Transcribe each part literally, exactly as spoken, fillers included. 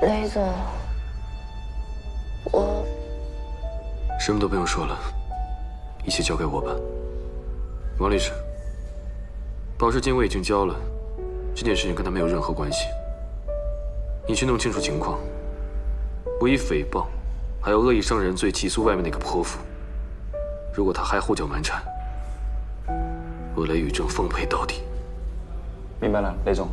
雷总，我什么都不用说了，一切交给我吧。王律师，保释金我已经交了，这件事情跟他没有任何关系。你去弄清楚情况，我以诽谤还有恶意伤人罪起诉外面那个泼妇。如果他还胡搅蛮缠，我雷宇正奉陪到底。 明白了，雷总。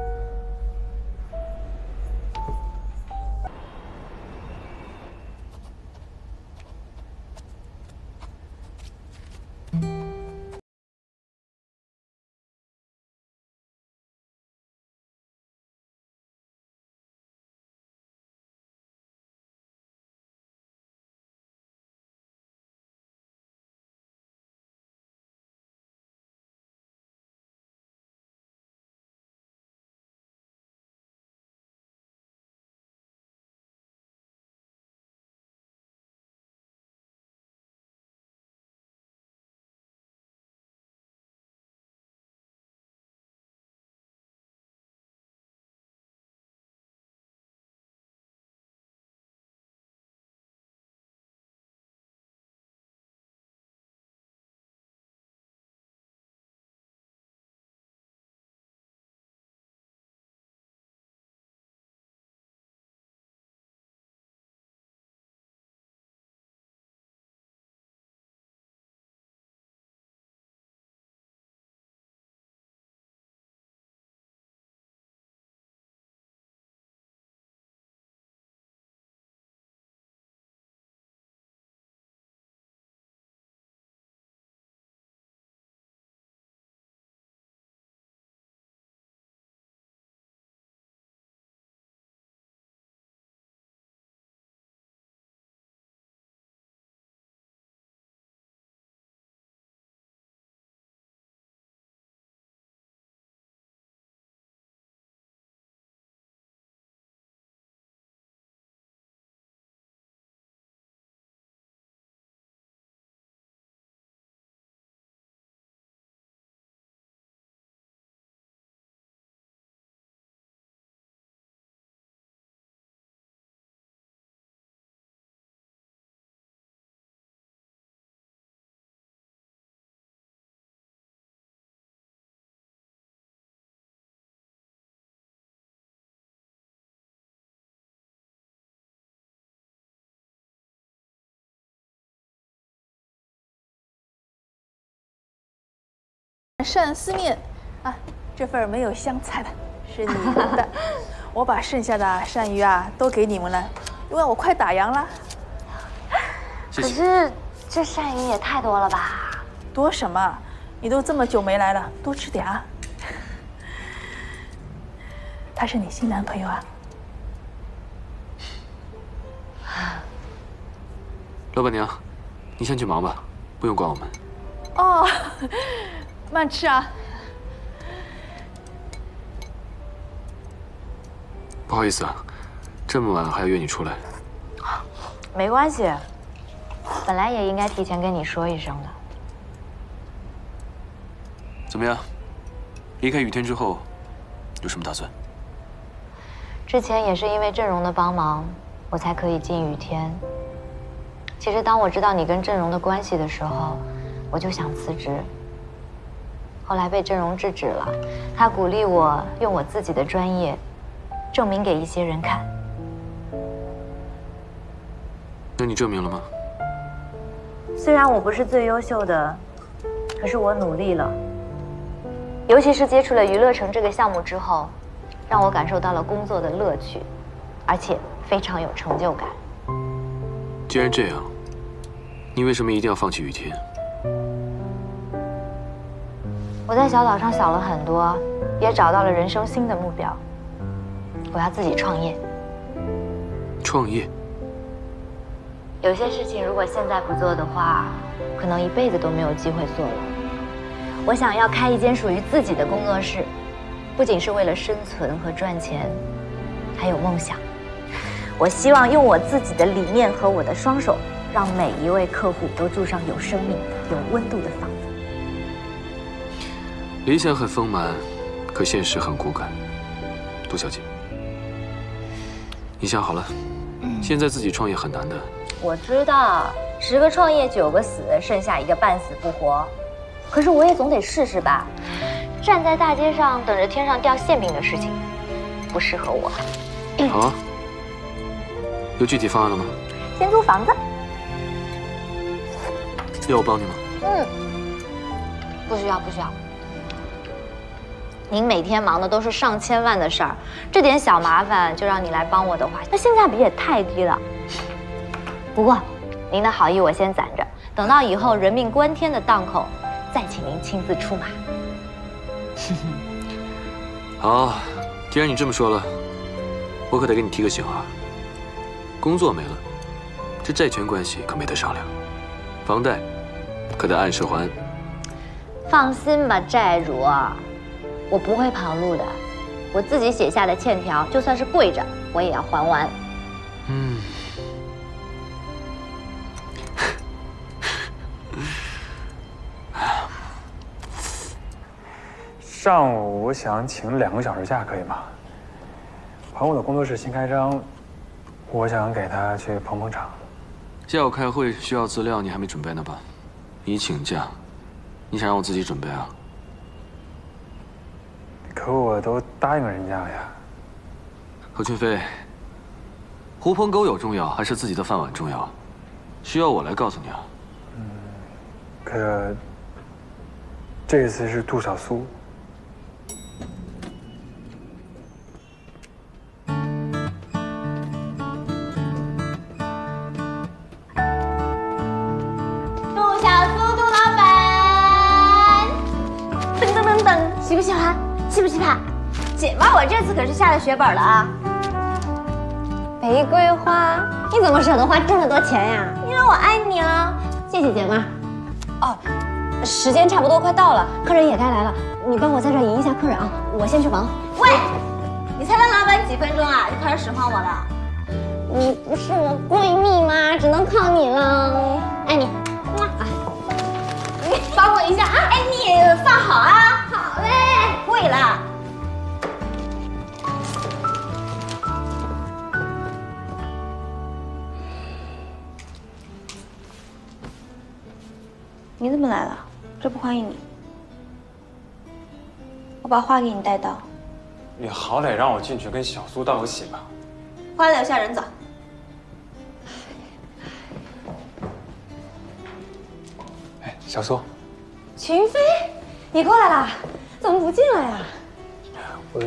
鳝丝面，啊，这份没有香菜的，是你们的。我把剩下的鳝鱼啊都给你们了，因为我快打烊了。 谢谢。 可是这鳝鱼也太多了吧？ 多什么？你都这么久没来了，多吃点啊。他是你新男朋友啊？ 老板娘，你先去忙吧，不用管我们。 哦。慢吃啊！ 不好意思啊，这么晚还要约你出来。 没关系，本来也应该提前跟你说一声的。 怎么样？离开雨天之后，有什么打算？ 之前也是因为郑荣的帮忙，我才可以进雨天。其实当我知道你跟郑荣的关系的时候，我就想辞职。后来被郑荣制止了，他鼓励我用我自己的专业，证明给一些人看。 那你证明了吗？ 虽然我不是最优秀的，可是我努力了。尤其是接触了娱乐城这个项目之后，让我感受到了工作的乐趣，而且非常有成就感。 既然这样，你为什么一定要放弃雨天？ 我在小岛上想了很多，也找到了人生新的目标。我要自己创业。 创业？ 有些事情如果现在不做的话，可能一辈子都没有机会做了。我想要开一间属于自己的工作室，不仅是为了生存和赚钱，还有梦想。我希望用我自己的理念和我的双手，让每一位客户都住上有生命、有温度的房子。 理想很丰满，可现实很骨感。杜小姐， 你想好了？现在自己创业很难的。 我知道，十个创业九个死，剩下一个半死不活。可是我也总得试试吧。站在大街上等着天上掉馅饼的事情，不适合我。 好啊，有具体方案了吗？ 先租房子。 要我帮你吗？ 嗯，不需要，不需要。您每天忙的都是上千万的事儿，这点小麻烦就让你来帮我的话，那性价比也太低了。不过，您的好意我先攒着，等到以后人命关天的档口，再请您亲自出马。 好，既然你这么说了，我可得给你提个醒啊。工作没了，这债权关系可没得商量，房贷可得按时还。 放心吧，债主，我不会跑路的。我自己写下的欠条，就算是跪着，我也要还完。 嗯。 上午我想请两个小时假，可以吗？朋友的工作室新开张，我想给他去捧捧场。 下午开会需要资料，你还没准备呢吧？你请假，你想让我自己准备啊？ 可我都答应人家了呀。 何群飞，狐朋狗友重要还是自己的饭碗重要？需要我来告诉你啊？ 嗯，可这次是杜小苏。 杜小苏，杜老板，噔噔噔噔，喜不喜欢？期不期盼？姐妈，我这次可是下了血本了啊！玫瑰花，你怎么舍得花这么多钱呀？因为我爱你啊！谢谢姐妈。哦，时间差不多快到了，客人也该来了，你帮我在这迎一下客人啊！我先去忙。喂，你才当老板几分钟啊，就开始使唤我了？你不是我闺蜜吗？只能靠你了，爱你。啊，你帮我一下啊！哎，你放好啊！好嘞，会了。 你怎么来了？这不欢迎你。我把花给你带到。 你好歹让我进去跟小苏道个喜吧。 花留下人走。 哎，小苏。 群飞，你过来啦？怎么不进来呀？ 我。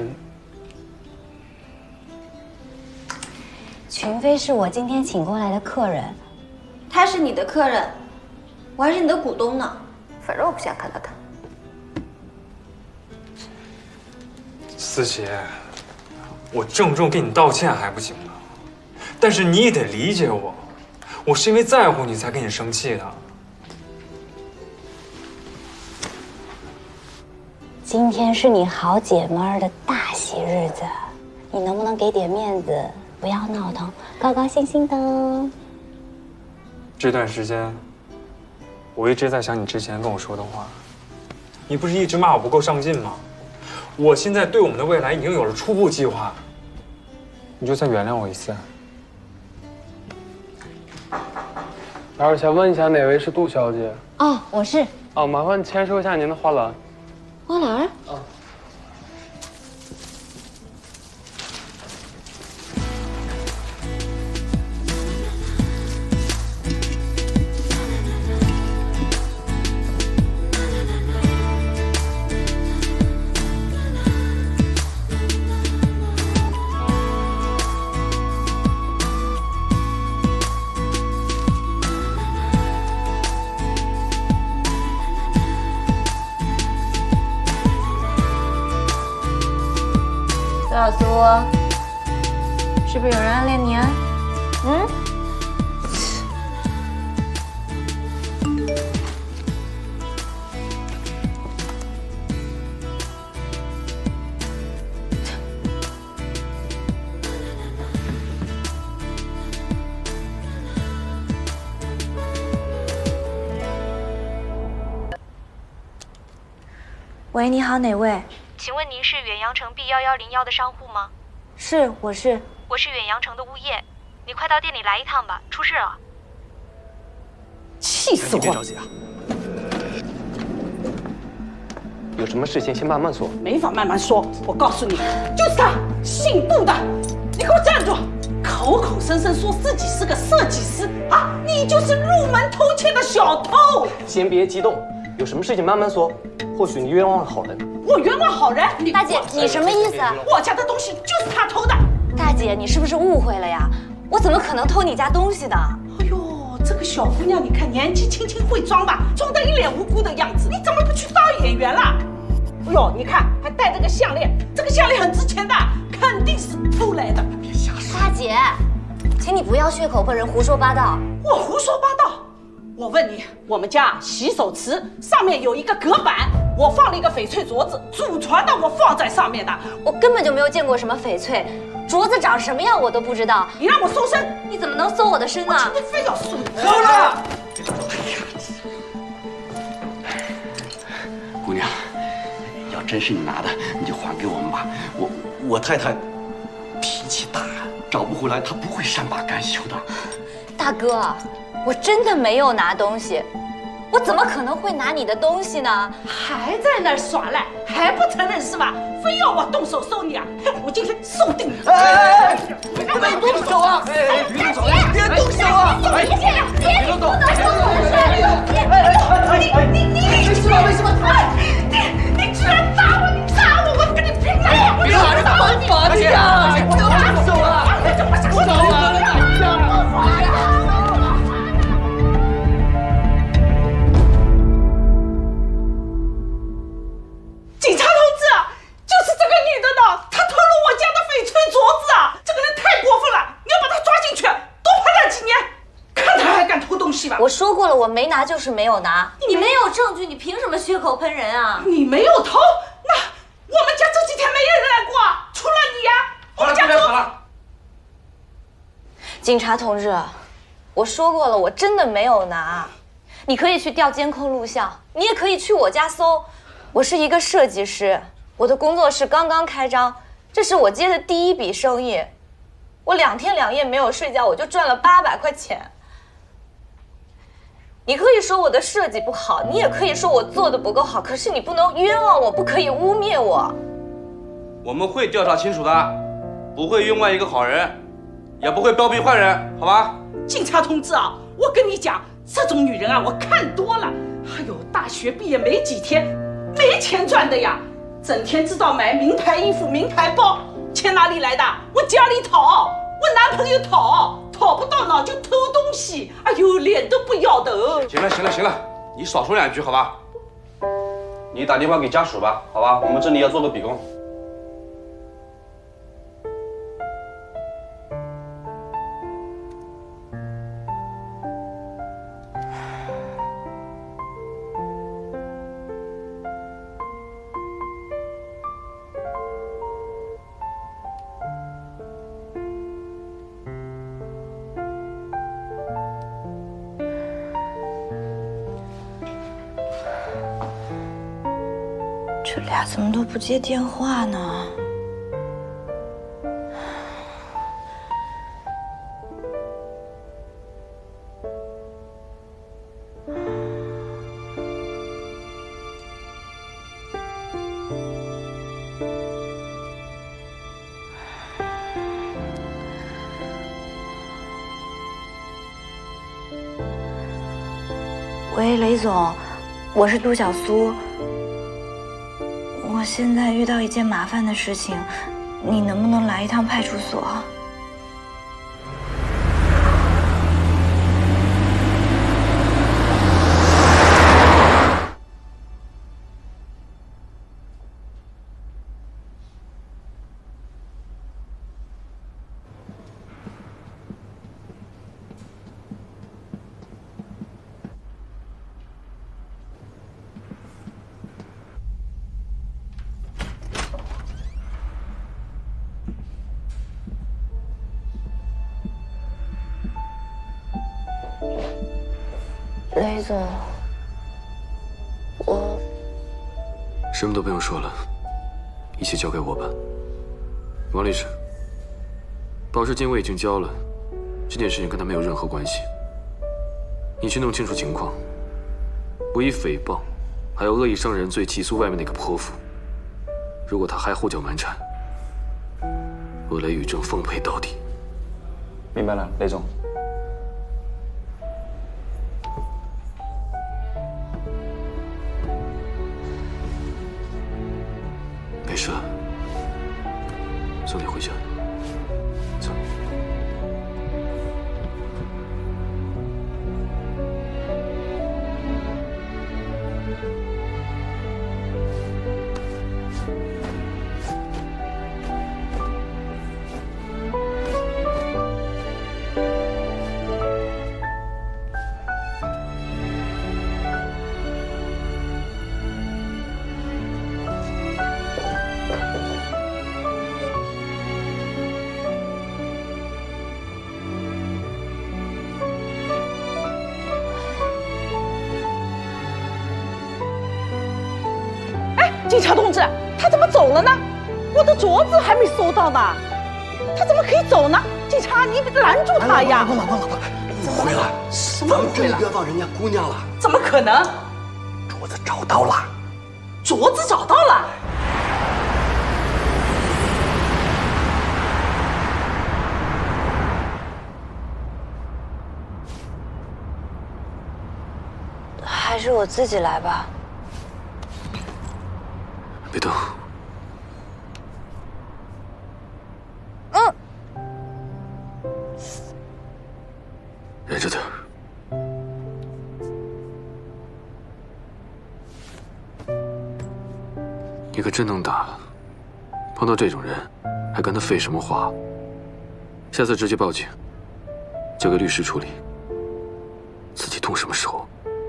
群飞是我今天请过来的客人。 他是你的客人。我还是你的股东呢，反正我不想看到他。 思琪，我郑重给你道歉还不行吗？但是你也得理解我，我是因为在乎你才跟你生气的。 今天是你好姐妹儿的大喜日子，你能不能给点面子，不要闹腾，高高兴兴的？ 这段时间。我一直在想你之前跟我说的话，你不是一直骂我不够上进吗？我现在对我们的未来已经有了初步计划，你就再原谅我一次。 老师想问一下，哪位是杜小姐？ 哦，我是。 哦，麻烦签收一下您的花篮。 花篮？ 啊。 小苏，是不是有人暗恋你啊？嗯？喂，你好，哪位？ 请问您是远洋城 B 幺幺零幺的商户吗？ 是，我是。 我是远洋城的物业，你快到店里来一趟吧，出事了。 气死我！ 别着急啊，有什么事情先慢慢说。 没法慢慢说，我告诉你，就是他，姓杜的，你给我站住！口口声声说自己是个设计师啊，你就是入门偷窃的小偷！ 先别激动，有什么事情慢慢说，或许你冤枉了好人。 我冤枉好人？你大姐，你什么意思啊？ 我家的东西就是他偷的。 大姐，你是不是误会了呀？我怎么可能偷你家东西的？ 哎呦，这个小姑娘，你看年纪轻轻会装吧，装得一脸无辜的样子。你怎么不去当演员啦？哎呦，你看还戴着个项链，这个项链很值钱的，肯定是偷来的。别瞎说。 大姐，请你不要血口喷人，胡说八道。 我胡说八道？我问你，我们家洗手池上面有一个隔板，我放了一个翡翠镯子，祖传的，我放在上面的。 我根本就没有见过什么翡翠，镯子长什么样我都不知道。 你让我搜身， 你怎么能搜我的身呢？ 我今天非要搜你。 够了！ 姑娘，要真是你拿的，你就还给我们吧。我我太太脾气大，找不回来，她不会善罢甘休的。 大哥，我真的没有拿东西，我怎么可能会拿你的东西呢？ 还在那儿耍赖，还不承认是吧？非要我动手收你啊！我今天收定你！ 哎，别动手啊！哎，别动手！别动手啊！哎，别别动手！哎，你你你没事吧？没事吧？ 你你居然打我！你打我！我跟你拼了！ 别打人，打打你呀！不要动手啊！不打我！ 警察同志，就是这个女的呢，她偷了我家的翡翠镯子啊！这个人太过分了，你要把她抓进去，多判他几年，看他还敢偷东西吧！ 我说过了，我没拿就是没有拿，你没有证据，你凭什么血口喷人啊？ 你没有偷，那我们家这几天没人来过，除了你呀、啊，我们家镯子。 警察同志，我说过了，我真的没有拿。你可以去调监控录像，你也可以去我家搜。我是一个设计师，我的工作室刚刚开张，这是我接的第一笔生意。我两天两夜没有睡觉，我就赚了八百块钱。你可以说我的设计不好，你也可以说我做的不够好，可是你不能冤枉我，不可以污蔑我。 我们会调查清楚的，不会冤枉一个好人，也不会包庇坏人，好吧？ 警察同志啊，我跟你讲，这种女人啊，我看多了。还有大学毕业没几天，没钱赚的呀，整天知道买名牌衣服、名牌包，钱哪里来的？我家里讨，我男朋友讨，讨不到呢就偷东西，哎呦，脸都不要的。 行了行了行了，你少说两句好吧？你打电话给家属吧，好吧？我们这里要做个笔供。 这俩怎么都不接电话呢？喂，雷总，我是杜小苏。我现在遇到一件麻烦的事情，你能不能来一趟派出所？雷总，我什么都不用说了，一切交给我吧。王律师， 保释金我已经交了，这件事情跟他没有任何关系。你去弄清楚情况，我以诽谤，还有恶意伤人罪起诉外面那个泼妇。如果他还后脚蛮缠，我雷宇正奉陪到底。 明白了，雷总。 没事了，送你回家。走。 警察同志，他怎么走了呢？我的镯子还没收到呢，他怎么可以走呢？警察，你拦住他呀！ 老婆，老婆，老婆，误会了， 什么误会了？ 冤枉人家姑娘了。 怎么可能？ 镯子找到了， 镯子找到了。 还是我自己来吧。 别动。 嗯。 忍着点。你可真能打，碰到这种人，还跟他废什么话？下次直接报警，交给律师处理。自己动什么手？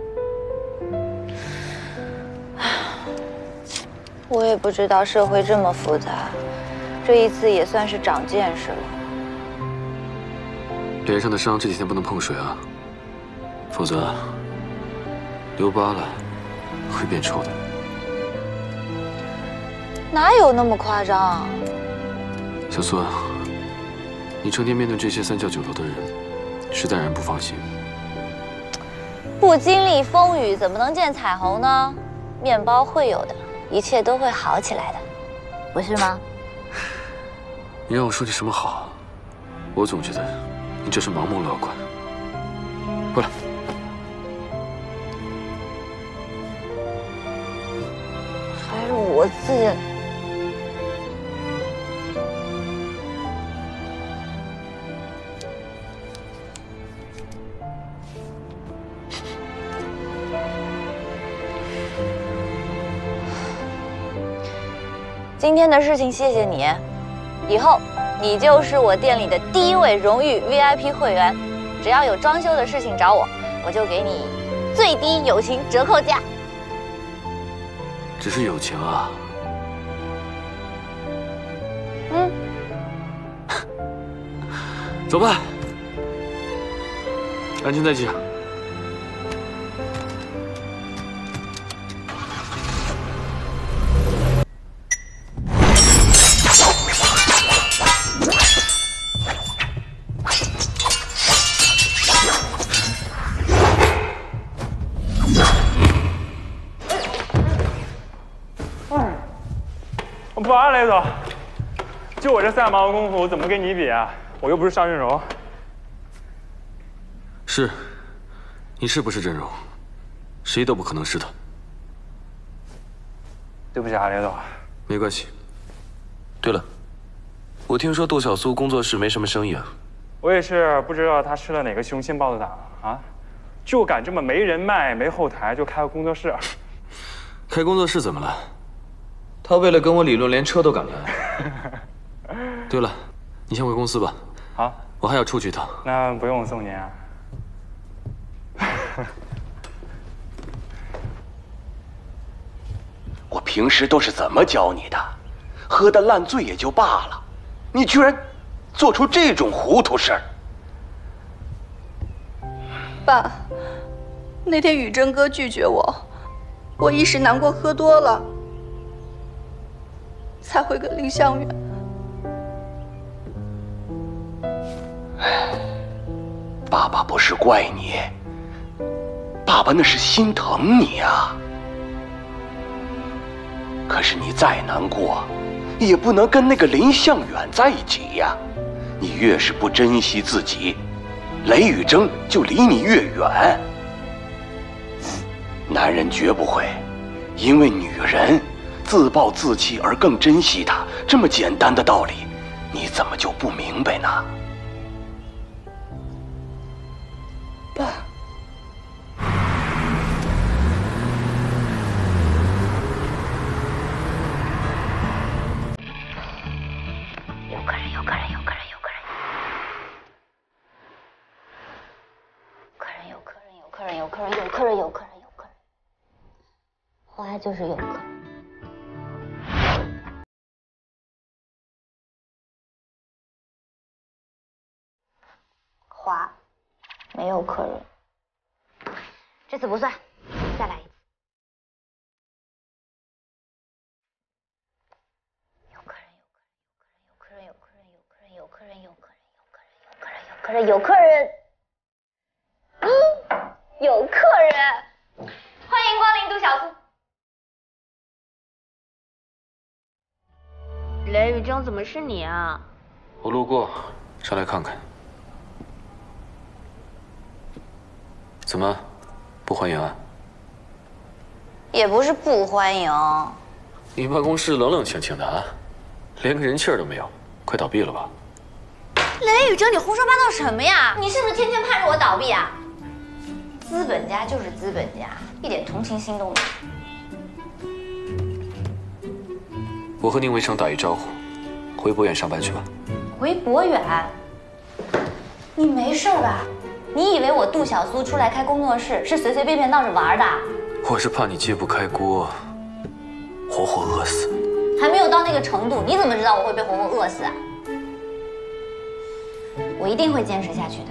我也不知道社会这么复杂，这一次也算是长见识了。 脸上的伤这几天不能碰水啊，否则留疤了会变臭的。 哪有那么夸张？ 小苏，你成天面对这些三教九流的人，实在让人不放心。 不经历风雨，怎么能见彩虹呢？面包会有的。一切都会好起来的，不是吗？ 你让我说句什么好？我总觉得你这是盲目乐观。过来， 还是我自己。今天的事情谢谢你，以后你就是我店里的第一位荣誉 V I P 会员，只要有装修的事情找我，我就给你最低友情折扣价。 只是友情啊？ 嗯。 走吧，安全带系上。 不啊，雷总，就我这三毛的功夫，怎么跟你比啊？我又不是邵韵柔。 是，你是不是阵容？谁都不可能是他。 对不起啊，雷总。 没关系。对了，我听说杜小苏工作室没什么生意啊。 我也是不知道他吃了哪个雄心豹子胆啊，就敢这么没人脉、没后台就开个工作室。 开工作室怎么了？他为了跟我理论，连车都敢来。对了，你先回公司吧。 好， 我还要出去一趟。 那不用我送您啊。 我平时都是怎么教你的？喝得烂醉也就罢了，你居然做出这种糊涂事儿！ 爸，那天宇真哥拒绝我，我一时难过，喝多了。才会跟林香远。 爸爸不是怪你，爸爸那是心疼你啊。可是你再难过，也不能跟那个林向远在一起呀。你越是不珍惜自己，雷雨峥就离你越远。男人绝不会因为女人自暴自弃而更珍惜她，这么简单的道理，你怎么就不明白呢？ 爸。 有客人，有客人，有客人，有客人。客人有客人，有客人，有客人，有客人，有客人，有客人。花就是有客人。花，没有客人。这次不算，再来一次。有客人，有客人，有客人，有客人，有客人，有客人，有客人，有客人，有客人，有客人，嗯，有客人。欢迎光临杜小苏。雷雨峥，怎么是你啊？ 我路过，上来看看。怎么，不欢迎啊？ 也不是不欢迎。 你办公室冷冷清清的啊，连个人气儿都没有，快倒闭了吧？ 雷雨峥，你胡说八道什么呀？你是不是天天盼着我倒闭啊？资本家就是资本家，一点同情心都没有。 我和宁围城打一招呼，回博远上班去吧。 回博远？你没事吧？你以为我杜小苏出来开工作室是随随便便闹着玩的？ 我是怕你揭不开锅，活活饿死。 还没有到那个程度，你怎么知道我会被活活饿死啊？我一定会坚持下去的。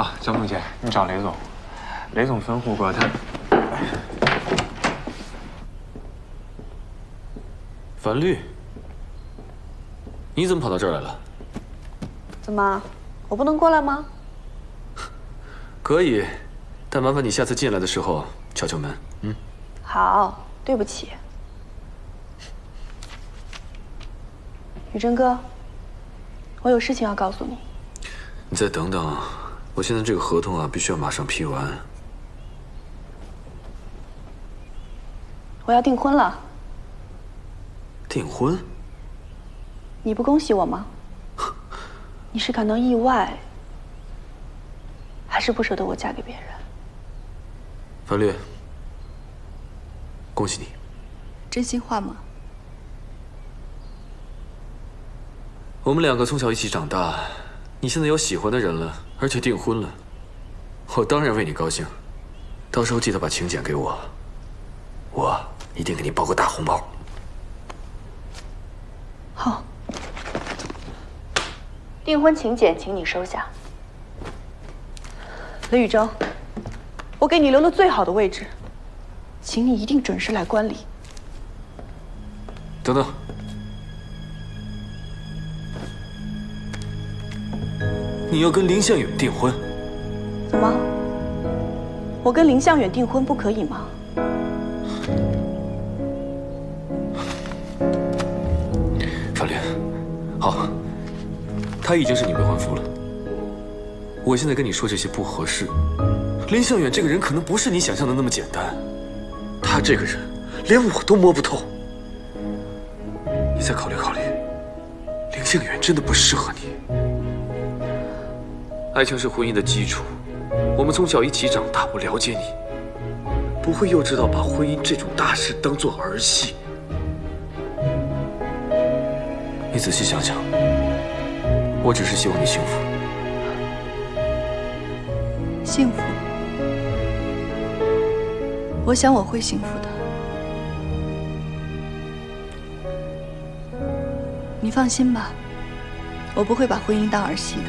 啊，江总监，你找雷总，雷总吩咐过他。 樊律，你怎么跑到这儿来了？ 怎么，我不能过来吗？ 可以，但麻烦你下次进来的时候敲敲门。嗯。 好，对不起。宇真哥，我有事情要告诉你。 你再等等，我现在这个合同啊，必须要马上批完。 我要订婚了。 订婚？ 你不恭喜我吗？你是感到意外，还是不舍得我嫁给别人？ 樊律，恭喜你。 真心话吗？ 我们两个从小一起长大，你现在有喜欢的人了，而且订婚了，我当然为你高兴。到时候记得把请柬给我，我一定给你包个大红包。 好，订婚请柬，请你收下。雷宇征，我给你留了最好的位置，请你一定准时来观礼。 等等，你要跟林向远订婚？ 怎么？我跟林向远订婚不可以吗？ 樊律，好，他已经是你未婚夫了。我现在跟你说这些不合适。林向远这个人可能不是你想象的那么简单，他这个人连我都摸不透。你再考虑考虑，林向远真的不适合你。爱情是婚姻的基础，我们从小一起长大，我了解你，不会幼稚到把婚姻这种大事当作儿戏。你仔细想想，我只是希望你幸福。 幸福？我想我会幸福的。你放心吧，我不会把婚姻当儿戏的。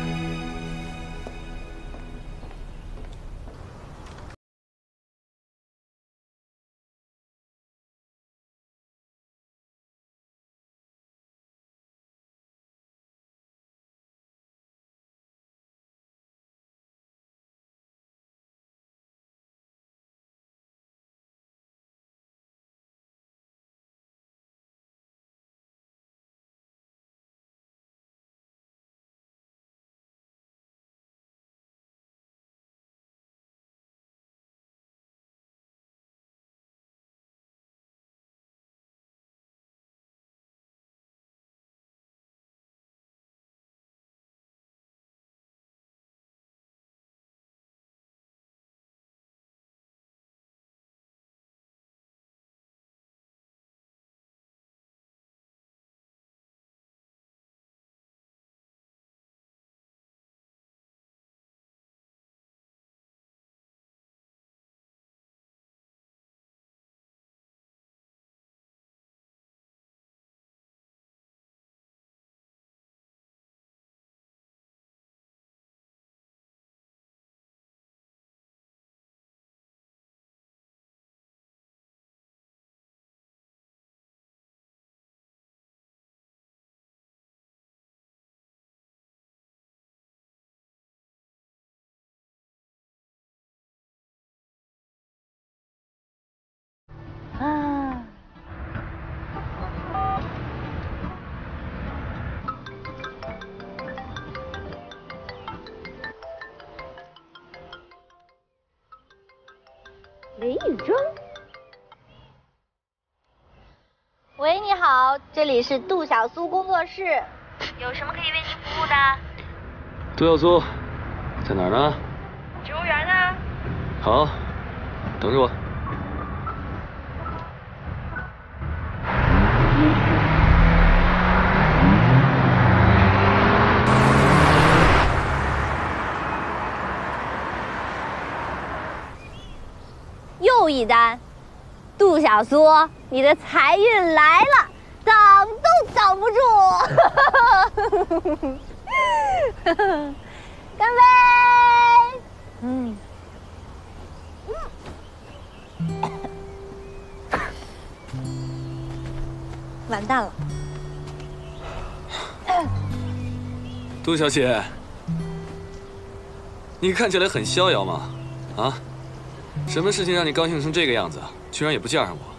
啊，雷宇征。喂，你好，这里是杜小苏工作室，有什么可以为您服务的？ 杜小苏，在哪儿呢？ 植物园呢？ 好，等着我。 又一单，杜小苏，你的财运来了，挡都挡不住！干杯！ 嗯。完蛋了。 杜小姐，你看起来很逍遥嘛，啊？什么事情让你高兴成这个样子？居然也不嫁上我？